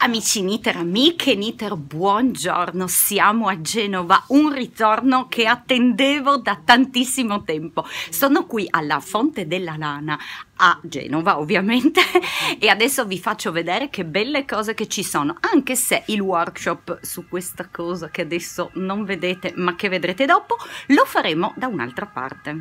Amici Niter, amiche Niter, buongiorno, siamo a Genova, un ritorno che attendevo da tantissimo tempo. Sono qui alla Fonte della Lana a Genova ovviamente e adesso vi faccio vedere che belle cose che ci sono, anche se il workshop su questa cosa che adesso non vedete ma che vedrete dopo lo faremo da un'altra parte.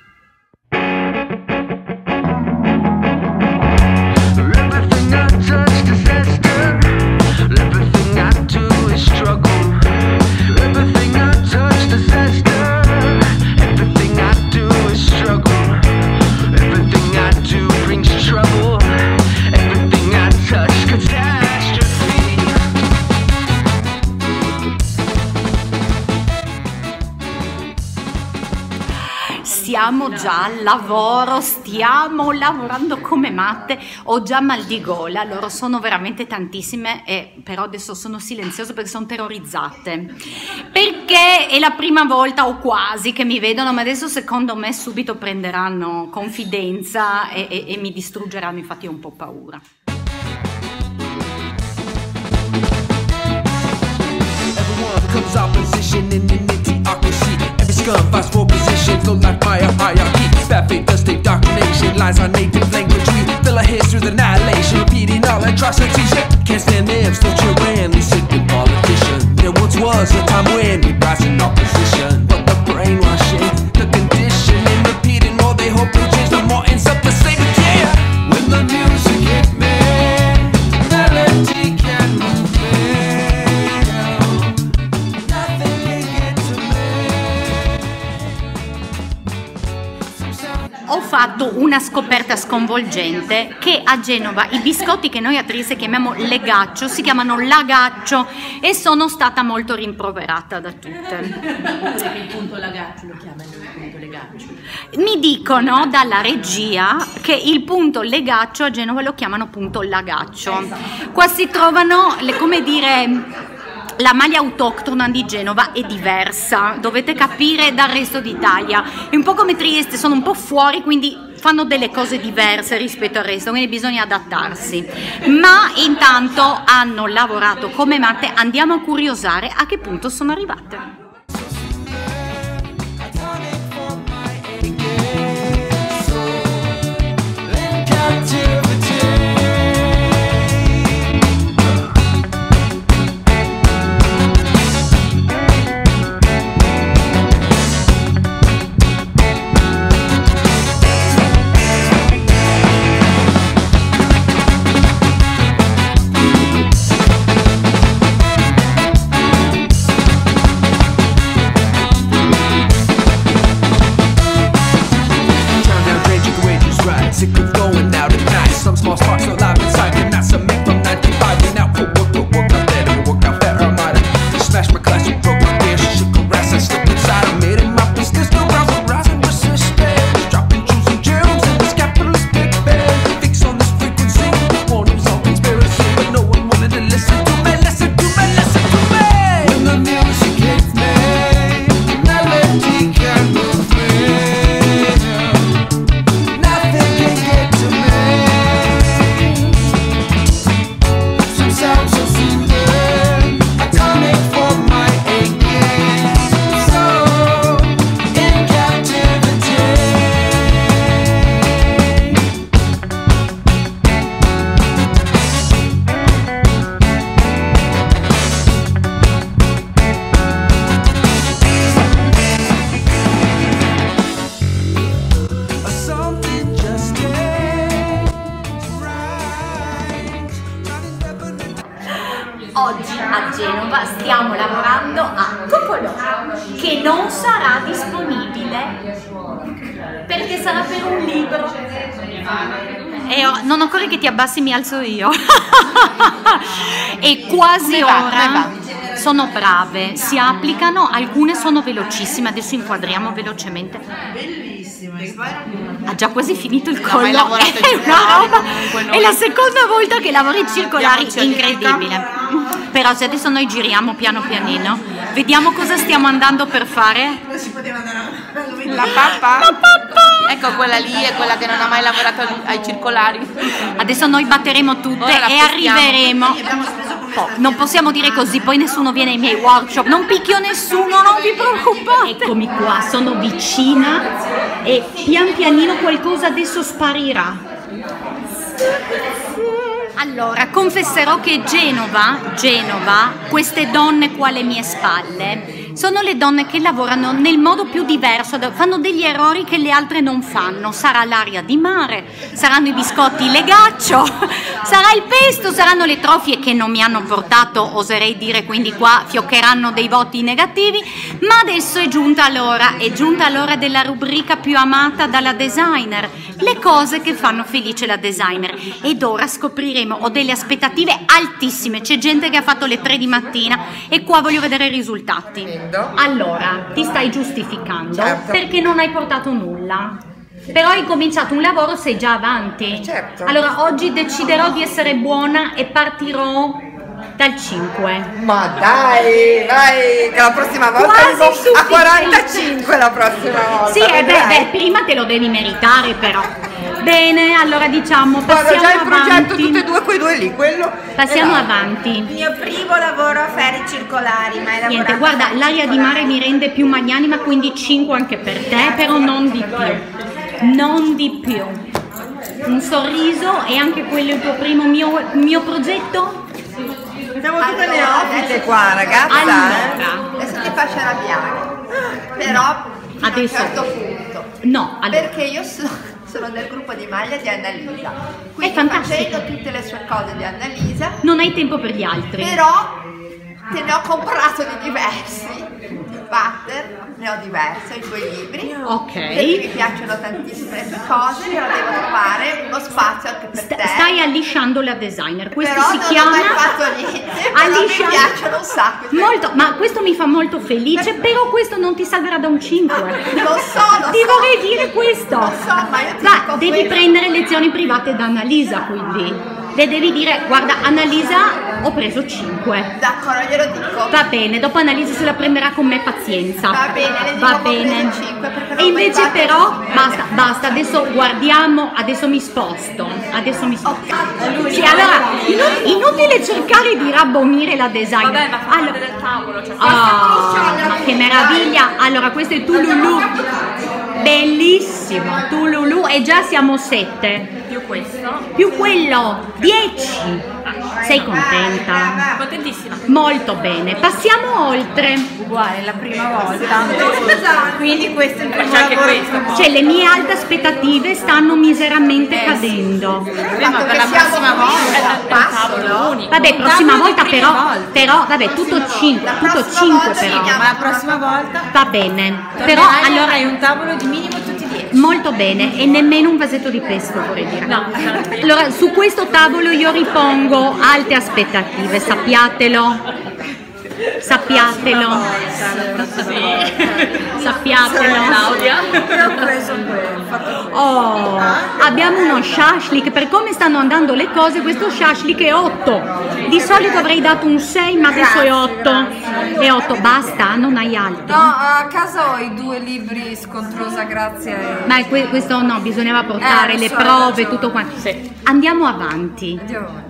Siamo già al lavoro, stiamo lavorando come matte, ho già mal di gola, loro sono veramente tantissime e però adesso sono silenziosa perché sono terrorizzate, perché è la prima volta o quasi che mi vedono, ma adesso secondo me subito prenderanno confidenza e mi distruggeranno, infatti ho un po' paura. Scum fights for position, flow like my hierarchy. Bad fate does take domination. Lies on native language. We fill our heads through the annihilation, repeating all atrocities. Can't stand them, still tyranny, sipping politician. There once was a time when we rise in opposition, but the brainwashing, the conditioning, repeating all they hope will change. The more ends up the same again. When the music hit me, melody can move me. Ho fatto una scoperta sconvolgente che a Genova i biscotti che noi a Trieste chiamiamo legaccio si chiamano lagaccio e sono stata molto rimproverata da tutte. Il punto lagaccio lo chiamano il punto legaccio. Mi dicono dalla regia che il punto legaccio a Genova lo chiamano punto lagaccio. Qua si trovano, come dire, la maglia autoctona di Genova è diversa, dovete capire dal resto d'Italia, è un po' come Trieste, sono un po' fuori, quindi fanno delle cose diverse rispetto al resto, quindi bisogna adattarsi. Ma intanto hanno lavorato come matte, andiamo a curiosare a che punto sono arrivate. Sick of going out at night. Some small sparks are alive inside. And that's a make from 95. And now work out better, work out better. I might have smashed my glass, you broke my beer. She shook her ass, I slipped inside. I made it my business. No rounds of rising resistance. Dropping jewels and gems in this capitalist big band. Fix on this frequency. Warnings on conspiracy, but no one wanted to listen to me. Listen to me, listen to me. When the music hits me, melody can move me. Oggi a Genova stiamo lavorando a Copolò, che non sarà disponibile perché sarà per un libro. E non occorre che ti abbassi, mi alzo io. E quasi ora. Sono brave, si applicano, alcune sono velocissime, adesso inquadriamo velocemente. Ha già quasi finito il collo, è una roba, è la seconda volta che lavoro in circolari, incredibile. Però se adesso noi giriamo piano pianino, vediamo cosa stiamo andando per fare. La pappa? La pappa! Ecco, quella lì è quella che non ha mai lavorato ai circolari. Adesso noi batteremo tutte e arriveremo. troppo, non possiamo dire così, poi nessuno viene ai miei workshop, non picchio nessuno, non vi preoccupate. Eccomi qua, sono vicina e pian pianino qualcosa adesso sparirà. Allora, confesserò che Genova, queste donne qua alle mie spalle, sono le donne che lavorano nel modo più diverso, fanno degli errori che le altre non fanno. Sarà l'aria di mare, saranno i biscotti legaccio, sarà il pesto, saranno le trofie che non mi hanno portato, oserei dire, quindi qua fioccheranno dei voti negativi, ma adesso è giunta l'ora della rubrica più amata dalla designer, le cose che fanno felice la designer. Ed ora scopriremo, ho delle aspettative altissime, c'è gente che ha fatto le 3 di mattina e qua voglio vedere i risultati. Allora, ti stai giustificando, certo, perché non hai portato nulla. Però hai cominciato un lavoro, sei già avanti. Certo. Allora, oggi deciderò di essere buona e partirò dal 5. Ma dai, vai, che la prossima volta Quasi arrivo a sufficiente. 45 la prossima volta. Sì, beh, prima te lo devi meritare però. Bene, allora diciamo, Guarda, passiamo già il progetto, avanti. tutte e due quei due lì, quello. Passiamo esatto. avanti. Il mio primo lavoro a ferri circolari, mai lavorato. Niente, guarda, a ferri l'aria di mare circolari. mi rende più magnanima, quindi 5 anche per te, però non di più. Non di più. Un sorriso, e anche quello il tuo primo mio progetto? Siamo tutte neofite qua, ragazza. Allora, Adesso ti faccio arrabbiare, però fino Adesso. a un certo punto. no, allora, Perché io sono del gruppo di maglia di Annalisa, quindi fantastico. facendo tutte le sue cose di Annalisa, non hai tempo per gli altri. però te ne ho comprato di diversi, di pattern, ne ho diversi, ho i tuoi libri, Ok. perché mi piacciono tantissime le tue cose, però devo trovare uno spazio anche per te. Stai allisciando la designer, questo Però si non chiama ho mai fatto niente, però mi piacciono un sacco. molto, ma questo mi fa molto felice, però questo non ti salverà da un 5. Lo so, Ti vorrei dire questo. Lo so, ma io ti Ma dico devi questo. prendere lezioni private da Annalisa, quindi le devi dire: guarda Annalisa, ho preso 5. D'accordo, glielo dico. Va bene, dopo Annalisa se la prenderà con me, pazienza. Va bene, le dico Va che ho preso bene. 5 perché non E invece ho mai però, fatto basta, adesso guardiamo, adesso mi sposto. Ok. Sì, allora, inutile cercare di rabbonire la designer. Vabbè, ma fa Allora- parte del tavolo, cioè Ah, ma che meraviglia! Allora, questo è Tululu, bellissimo, Tululu, e già siamo 7. più questo. Più quello, 10. Sei contenta? Contentissima. Molto bene, passiamo oltre. Uguale, la prima volta. Quindi questo è il primo C'è anche lavoro. questo poi. Cioè, le mie alte aspettative stanno miseramente cadendo. Ma per la prossima volta È un tavolo unico. Vabbè, prossima volta però, vabbè, tutto 5 però. Ma la prossima volta Va bene, però allora hai un tavolo di minimo tutti 10. molto bene, e nemmeno un vasetto di pesto, vorrei dire. No. Allora, su questo tavolo io ripongo alte aspettative, sappiatelo. Sappiatelo. Sappiatelo. Claudia. Ho preso quello. Oh, abbiamo uno shashlik, per come stanno andando le cose questo shashlik è 8. Di solito avrei dato un 6, ma adesso è 8. È 8, basta, non hai altro. No, a casa ho i 2 libri Scontrosa Grazia e... Ma questo no, bisognava portare lo le so, prove, hai ragione. tutto quanto. Sì. Andiamo avanti. Andiamo avanti.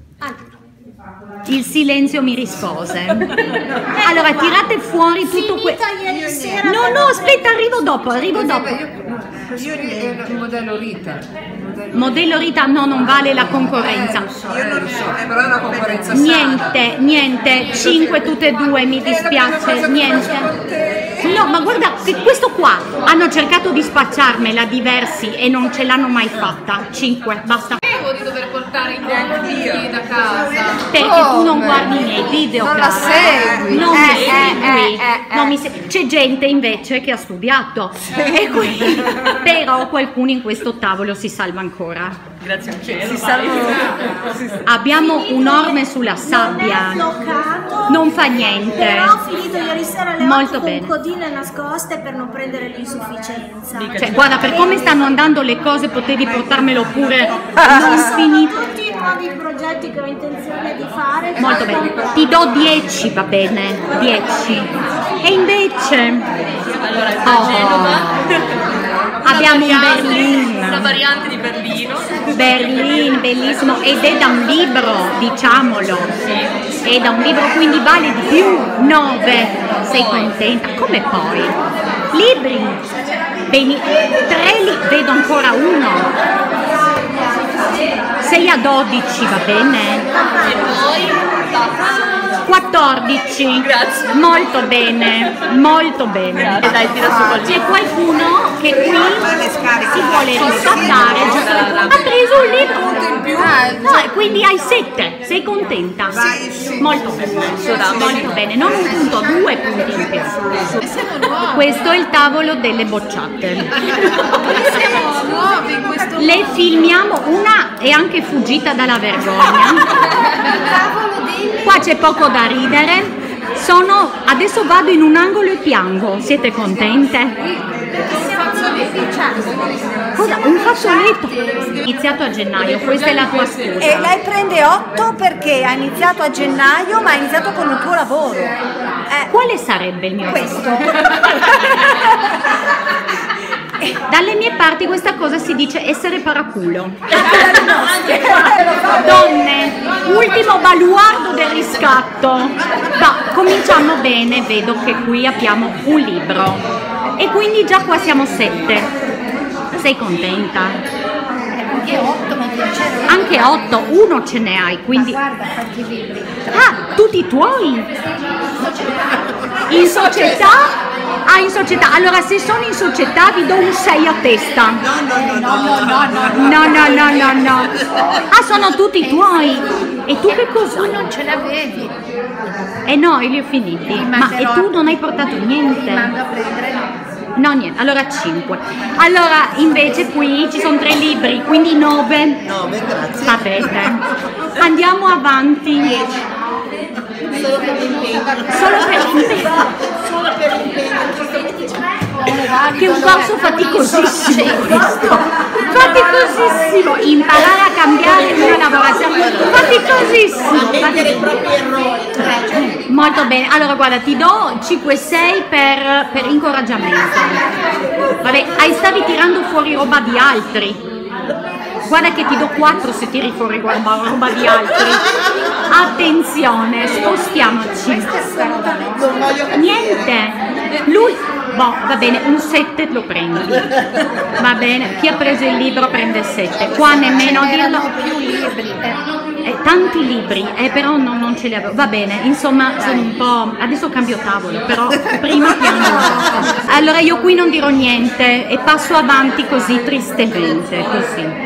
Il silenzio mi rispose. Allora, tirate fuori tutto questo. ieri sera. No, aspetta, arrivo dopo. Io il modello Rita. Modello Rita, no, non vale la concorrenza. Io non so, però è una concorrenza sana. Niente, 5 tutte e due, mi dispiace, niente. No, ma guarda, che questo qua hanno cercato di spacciarmela diversi e non ce l'hanno mai fatta. 5, basta. Di dover portare i compiti da casa. Perché tu non guardi i miei video, Non la cara. segui. Non mi segui. Non mi segui. C'è gente invece che ha studiato. E quindi, però qualcuno in questo tavolo si salva ancora. Grazie al cielo. Abbiamo un orme sulla sabbia. Non fa niente. Però ho finito ieri sera le Molto 8 bene. con codine nascoste per non prendere l'insufficienza. Cioè, guarda, per come stanno andando le cose potevi portarmelo pure non Sono finito. tutti i nuovi progetti che ho intenzione di fare. Molto bene, ti do 10, va bene, 10. E invece Allora, a Genova. abbiamo un Berlin. Una variante di Berlino. Berlin, bellissimo, ed è da un libro, diciamolo. È da un libro, quindi vale di più. 9. Sei contenta? Come poi? Libri. Bene, 3 vedo ancora uno. 6 a 12, va bene? E poi 14. Grazie. Molto bene, molto bene. E dai, tira su qualcosa. C'è qualcuno che qui si vuole riscattare, ha preso un libro in più. No, e quindi hai 7, sei contenta? Molto bene, molto bene, non un punto, 2 punti in più. Questo è il tavolo delle bocciate. Siamo nuovi in questo Le filmiamo, una è anche fuggita dalla vergogna. Qua c'è poco da ridere. Adesso vado in un angolo e piango. Siete contente? Cosa? Un fazzoletto? Iniziato a gennaio, questa è la tua scusa. E lei prende 8 perché ha iniziato a gennaio, ma ha iniziato con il tuo lavoro. Quale sarebbe il mio Questo. Dalle mie parti questa cosa si dice essere paraculo. Donne, ultimo baluardo del riscatto. Ma cominciamo bene, vedo che qui abbiamo un libro e quindi già qua siamo 7. Sei contenta? Anche 8 mi piacerebbe. Anche 8, uno ce ne hai, quindi... Guarda quanti libri. Ah, tutti i tuoi? In società? Ah, in società. Allora, se sono in società vi do un 6 a testa. No. Ah, sono tutti tuoi. E tu che cosa? Tu non ce l'avevi. Eh no, li ho finiti. Ma e tu non hai portato niente? Mando a prendere no. No, niente. Allora 5. Allora, invece qui ci sono 3 libri, quindi 9. 9, grazie. Va bene. Andiamo avanti. Solo per l'impegno. Solo per l'impegno. Solo per l'impegno. Che è un corso faticosissimo questo. Faticosissimo. Imparare a cambiare una lavorazione. Faticosissimo. Mettere i propri errori. Molto bene. Allora guarda, ti do 5-6 per incoraggiamento. Vabbè, stavi tirando fuori roba di altri. Guarda che ti do 4 se tiri fuori roba di altri. Attenzione, spostiamoci. Non voglio Niente. Lui, boh, va bene, un 7 lo prendi. Va bene, chi ha preso il libro prende 7. Qua nemmeno dirlo. Erano più libri. Tanti libri, però non ce li avevo. Va bene, insomma, sono un po'. Adesso cambio tavolo, però prima piango. Allora io qui non dirò niente e passo avanti così tristemente, così.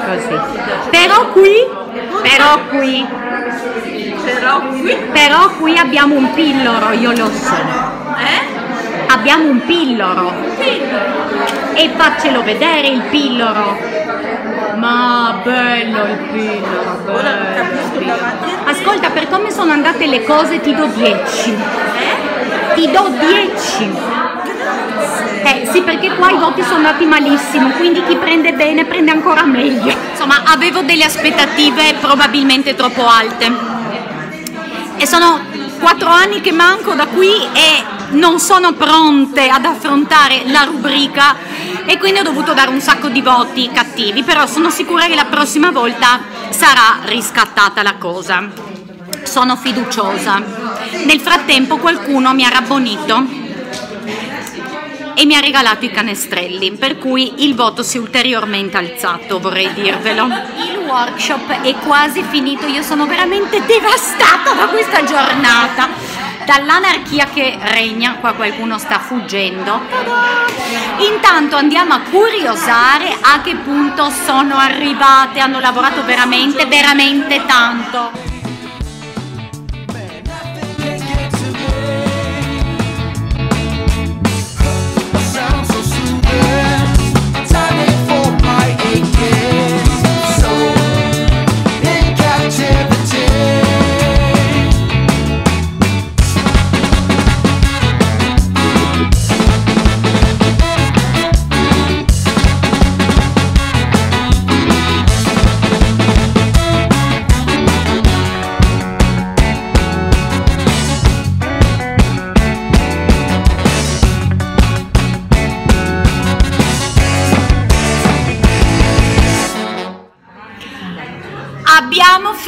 Però qui abbiamo un pilloro, io lo so. Abbiamo un pilloro. E faccelo vedere il pilloro. Ma bello il pilloro, bello. Ascolta, per come sono andate le cose ti do 10. Ti do 10. Sì, perché qua i voti sono andati malissimo, quindi chi prende bene prende ancora meglio. Insomma, avevo delle aspettative probabilmente troppo alte. E sono 4 anni che manco da qui e non sono pronte ad affrontare la rubrica e quindi ho dovuto dare un sacco di voti cattivi, però sono sicura che la prossima volta sarà riscattata la cosa. Sono fiduciosa. Nel frattempo qualcuno mi ha rabbonito e mi ha regalato i canestrelli, per cui il voto si è ulteriormente alzato, vorrei dirvelo. Il workshop è quasi finito, io sono veramente devastata da questa giornata, dall'anarchia che regna, qua qualcuno sta fuggendo. Intanto andiamo a curiosare a che punto sono arrivate, hanno lavorato veramente tanto.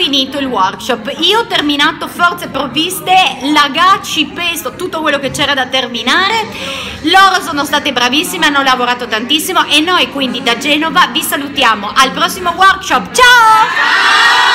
finito il workshop, io ho terminato forze provviste, lagacci, pesto, tutto quello che c'era da terminare. Loro sono state bravissime, hanno lavorato tantissimo e noi quindi da Genova vi salutiamo al prossimo workshop. Ciao!